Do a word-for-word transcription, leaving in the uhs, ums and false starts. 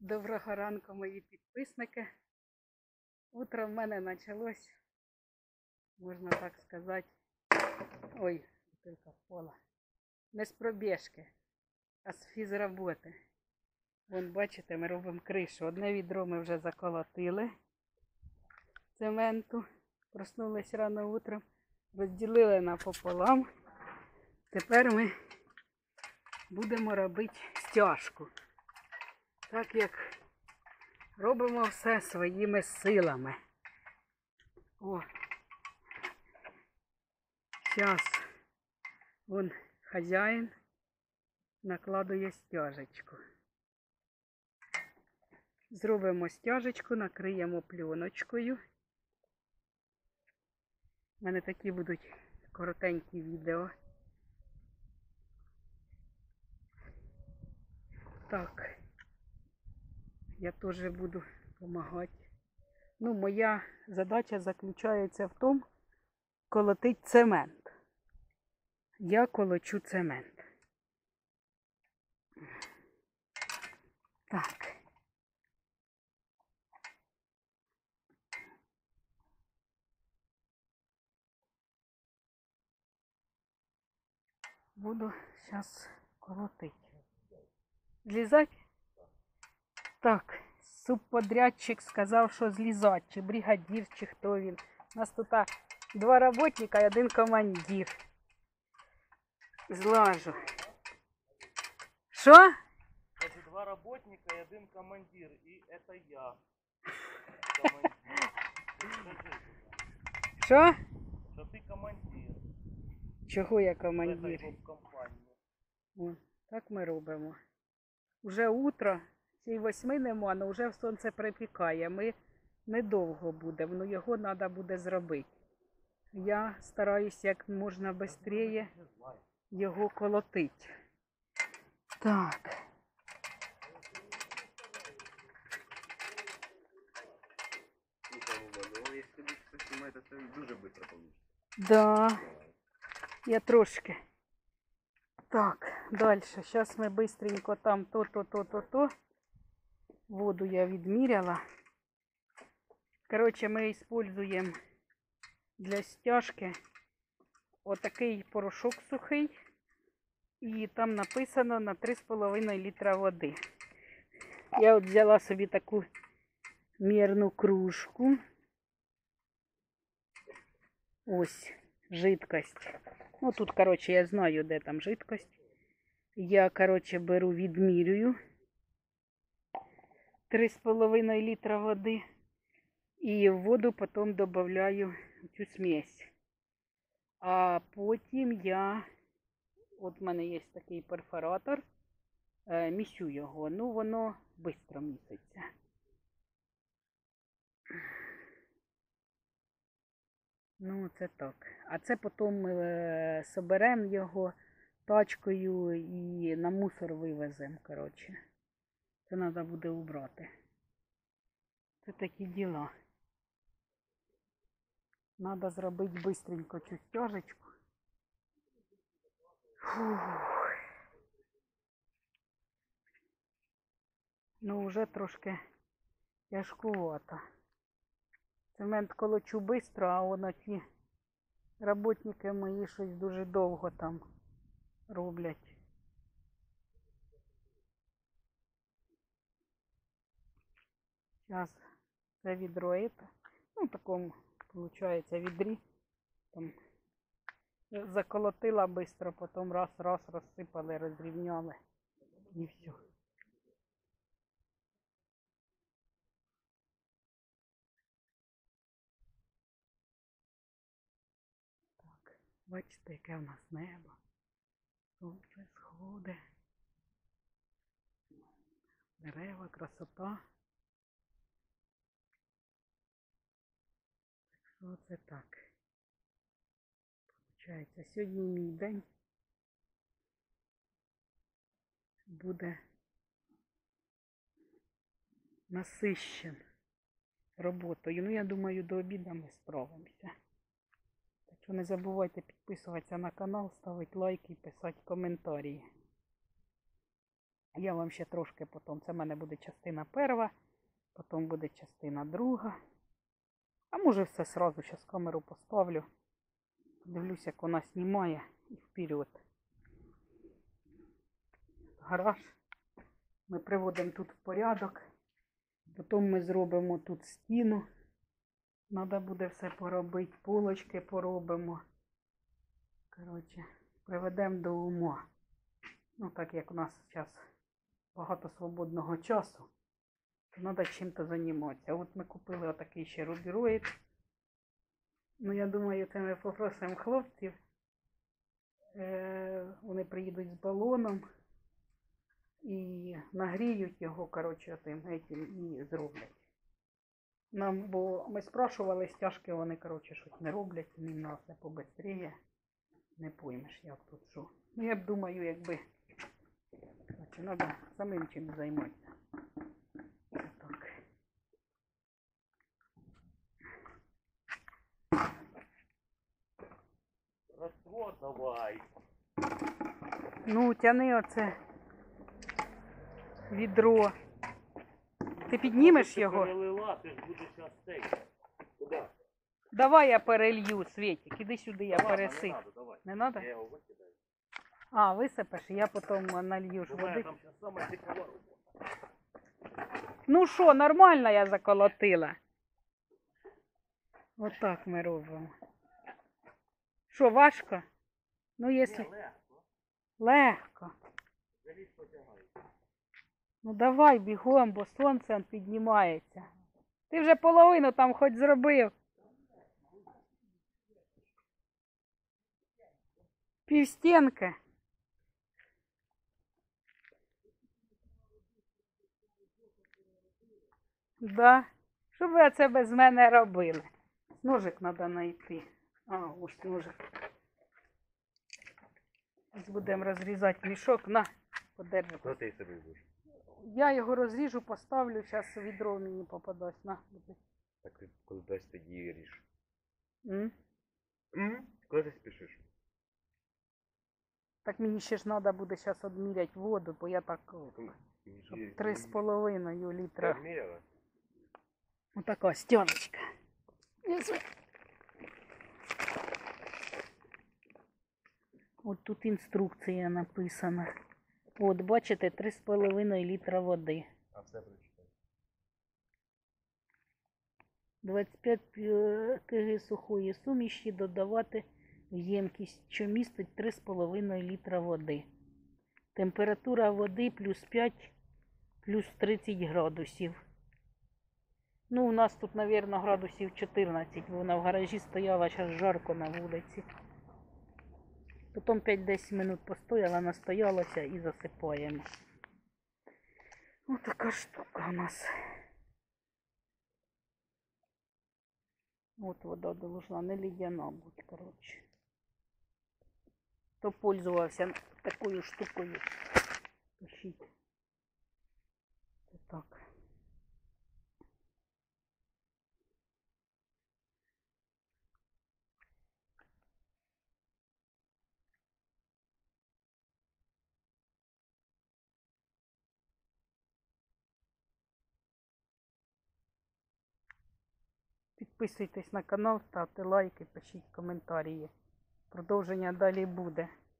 Доброго ранку, мої підписники. Утро в мене почалось, можна так сказати, ой, бутилка впала, не з пробіжки, а з фізроботи. Вон, бачите, ми робимо кришу. Одне відро ми вже заколотили цементу, проснулись рано утром, розділили напополам. Тепер ми будемо робити стяжку. Так як робимо все своїми силами. О, зараз вон хазяїн накладує стяжечку. Зробимо стяжечку, накриємо пленочкою. У мене такі будуть коротенькі відео. Так, я теж буду допомагати. Ну, моя задача заключається в тому, колотити цемент. Я колочу цемент. Так. Буду зараз колотити. Злізати? Так, субподрядчик сказав, що злізати, чи бригадір, чи хто він. У нас тут два роботника і один командир. Злажу. Що? Значит, два работника и один командир. И это я. Командир. Скажи, Що? что ты командир. Чого я В командир? этой компании. О, так ми робимо. Уже утро, ще й восьми нема, але вже сонце припікає. Ми недовго будемо, але його треба буде зробити. Я стараюсь як можна швидше його колотити. Так. Ну, если быстро снимать, то дуже быстро получится. Да, я трошки. Так, далі. Зараз ми быстренько там то-то-то-то-то. Воду я відміряла. Коротше, ми використовуємо для стяжки отакий порошок сухий. І там написано на три з половиною літра води. Я от взяла собі таку мірну кружку. Ось жидкость. Ну тут, коротше, я знаю, де там жидкость. Я, коротше, беру, відмірюю три з половиною літра води. І в воду потім додаю цю смесь. А потім я, от в мене є такий перфоратор, місю його. Ну, воно швидко міситься. Ну, це так. А це потім ми соберемо його тачкою і на мусор вивеземо, коротше. Це треба буде убрати. Це такі діла. Треба зробити швидко цю стяжечку. Фух. Ну, вже трошки тяжкувато. Цемент колочу швидко, а воно ті роботники мої щось дуже довго там роблять. Зараз це відро, це, ну, в такому, виходить, відрі. Там заколотила швидко, потім раз-раз розсипали, розрівняли і все. Так, бачите, яке в нас небо. Сонце сходить. Дерева, красота. Оце так. Получається, сьогодні мій день буде насищен роботою. Ну, я думаю, до обіду ми справимося. Так що не забувайте підписуватися на канал, ставити лайки і писати коментарі. Я вам ще трошки потім, це в мене буде частина перша, потім буде частина друга. А може все сразу, зараз камеру поставлю. Дивлюсь, як вона знімає і вперед. Гараж. Ми приводимо тут в порядок. Потім ми зробимо тут стіну. Треба буде все поробити, полочки поробимо. Коротше, приведемо до ума. Ну, так як у нас зараз багато свободного часу, то треба чим-то займатися. От ми купили отакий ще рубіроїд. Ну, я думаю, це ми попросимо хлопців. Е, вони приїдуть з балоном і нагріють його, коротше, тим етім і зроблять. Нам, бо ми спрашували, стяжки вони, коротше, щось не роблять, не нас не побистріє. Не поймеш, як тут що. Ну, я б думаю, якби, коротше, треба самим чим займатися. Так. Раствор давай. Ну, тяни оце відро. Ти піднімеш його? Перелила, ти ж будеш зараз цей. Куди? Давай я перелью, Світік. Іди сюди, я Ладно, пересип. Не надо, давай. Не треба? Я його викидаю. А, висипеш, і я потім налью ж Бо в мене води. там зараз саме цікава робота. Ну що, нормально я заколотила. Отак ми робимо. Що, важко? Ну, якщо Ні, легко. легко. Залізь потягай. Ну давай бігом, бо сонце піднімається. Ти вже половину там хоч зробив. Півстінки. Да. Що ви це без мене робили? Ножик треба знайти. А, ось ножик. Ось будемо розрізати мішок. На, подержи. Куди ти себе будеш? Я його розріжу, поставлю, зараз відро мені попадасть. На, буде. Так ти коли дасть тоді ріж. М? М? Куди ти спішиш? Так мені ще ж треба буде зараз відміряти воду, бо я так о, щоб три з половиною літра. Відміряла? Отака стіночка. От тут інструкція написана. От, бачите, три з половиною літра води. А все прочитай. двадцять п'ять кг сухої суміші додавати в ємкість, що містить три з половиною літра води. Температура води плюс п'ять, плюс тридцять градусів. Ну, у нас тут, мабуть, градусів чотирнадцять, бо вона в гаражі стояла, зараз жарко на вулиці. Потім п'ять-десять минут постояла, настоялася і засипаємо. Ось така штука у нас. От вода должна, не ледяна бути, коротше. Хто пользувався такою штукою, пишіть. Це так. Підписуйтесь на канал, ставте лайки, пишіть коментарі. Продовження далі буде.